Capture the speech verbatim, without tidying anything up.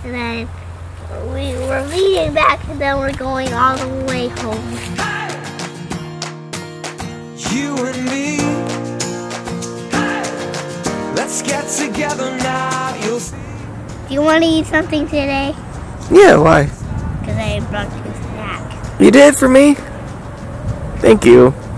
and then we were meeting back, and then we're going all the way home. You and me, let's get together now. You'll see. Do you want to eat something today? Yeah, why? Because I brought you a snack. You did for me? Thank you.